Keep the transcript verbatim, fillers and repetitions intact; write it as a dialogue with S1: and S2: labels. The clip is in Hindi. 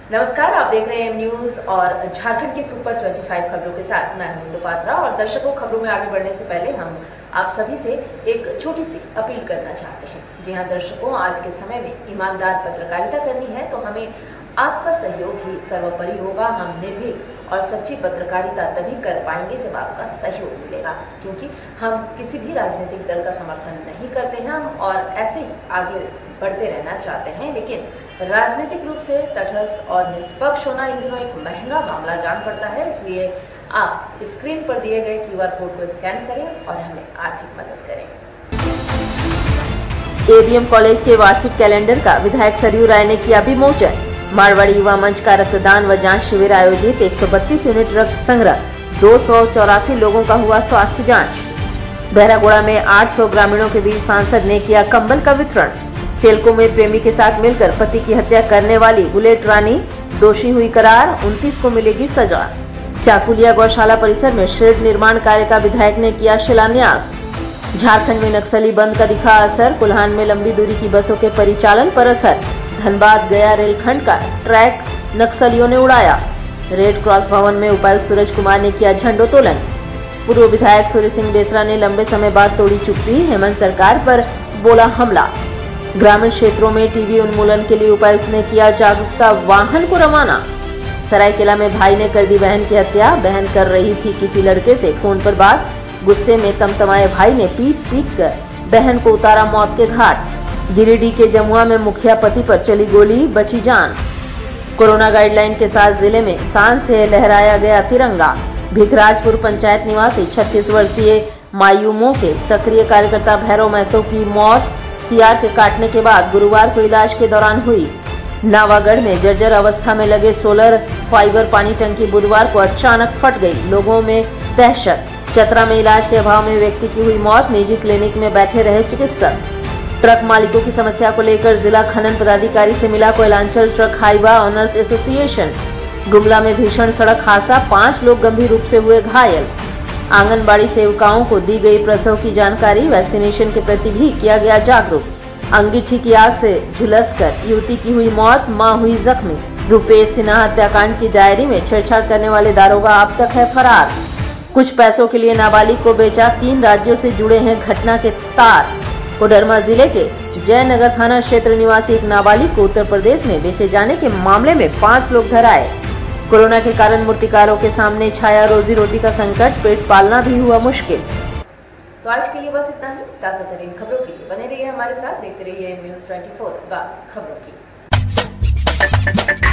S1: नमस्कार, आप देख रहे हैं एम न्यूज और झारखंड के सुपर पच्चीस खबरों के साथ मैं हूं पात्रा। और दर्शकों, खबरों में आगे बढ़ने से पहले हम आप सभी से एक छोटी सी अपील करना चाहते हैं। जी हां दर्शकों, आज के समय में ईमानदार पत्रकारिता करनी है तो हमें आपका सहयोग ही सर्वोपरि होगा। हम निर्भीक और सच्ची पत्रकारिता तभी कर पाएंगे जब आपका सहयोग मिलेगा, क्योंकि हम किसी भी राजनीतिक दल का समर्थन नहीं करते हैं और ऐसे ही आगे बढ़ते रहना चाहते हैं। लेकिन राजनीतिक रूप से तटस्थ और निष्पक्ष होना इन दिनों एक महंगा मामला जान पड़ता है। इसलिए आप स्क्रीन पर दिए गए क्यूआर कोड को स्कैन करें और हमें आर्थिक मदद करें।
S2: एबीएम कॉलेज के वार्षिक कैलेंडर का विधायक सरयू राय ने किया विमोचन। मारवाड़ी युवा मंच का रक्तदान व जांच शिविर आयोजित एक सौ बत्तीस यूनिट रक्त संग्रह, दो सौ चौरासी लोगों का हुआ स्वास्थ्य जांच। बहरागोड़ा में आठ सौ ग्रामीणों के बीच सांसद ने किया कंबल का वितरण। टेल्को में प्रेमी के साथ मिलकर पति की हत्या करने वाली बुलेट रानी दोषी हुई करार, उनतीस को मिलेगी सजा। चाकुलिया गौशाला परिसर में शेड निर्माण कार्य का विधायक ने किया शिलान्यास। झारखंड में नक्सली बंद का दिखा असर, कुल्हान में लंबी दूरी की बसों के परिचालन पर असर। धनबाद गया रेलखंड का ट्रैक नक्सलियों ने उड़ाया। रेड क्रॉस भवन में उपायुक्त सूरज कुमार ने किया झंडोत्तोलन। पूर्व विधायक सूर्य सिंह बेसरा ने लंबे समय बाद तोड़ी चुप्पी, हेमंत सरकार पर बोला हमला। ग्रामीण क्षेत्रों में टीबी उन्मूलन के लिए उपायुक्त ने किया जागरूकता वाहन को रवाना। सरायकेला में भाई ने कर दी बहन की हत्या, बहन कर रही थी किसी लड़के से फोन पर बात। गुस्से में तमतमाए भाई ने पीट पीट कर बहन को उतारा मौत के घाट। गिरिडीह के जमुआ में मुखिया पति पर चली गोली, बची जान। कोरोना गाइडलाइन के साथ जिले में शान से लहराया गया तिरंगा। भिखराजपुर पंचायत निवासी छत्तीस वर्षीय मायूमों के सक्रिय कार्यकर्ता भैरव महतो की मौत सीआर के काटने के बाद गुरुवार को इलाज के दौरान हुई। नावागढ़ में जर्जर अवस्था में लगे सोलर फाइबर पानी टंकी बुधवार को अचानक फट गई, लोगों में दहशत। चतरा में इलाज के अभाव में व्यक्ति की हुई मौत, निजी क्लिनिक में बैठे रहे चिकित्सक। ट्रक मालिकों की समस्या को लेकर जिला खनन पदाधिकारी से मिला Koylanchal truck Hyva owners association. Gumla में भीषण सड़क हादसा, पांच लोग गंभीर रूप से हुए घायल। आंगनबाड़ी सेविकाओं को दी गई प्रसव की जानकारी, वैक्सीनेशन के प्रति भी किया गया जागरूक। अंगीठी की आग से झुलसकर युवती की हुई मौत, मां हुई जख्मी। रुपेश सिन्हा हत्याकांड की डायरी में छेड़छाड़ करने वाले दारोगा अब तक है फरार। कुछ पैसों के लिए नाबालिग को बेचा, तीन राज्यों से जुड़े हैं घटना के तार। कोडरमा जिले के जयनगर थाना क्षेत्र निवासी एक नाबालिग को उत्तर प्रदेश में बेचे जाने के मामले में पांच लोग धराए। कोरोना के कारण मूर्तिकारों के सामने छाया रोजी रोटी का संकट, पेट पालना भी हुआ मुश्किल।
S1: तो आज के लिए बस इतना ही। ताज़ा तरीन खबरों के लिए बने रहिए हमारे साथ, देखते रहिए एम न्यूज चौबीस बात खबरों की।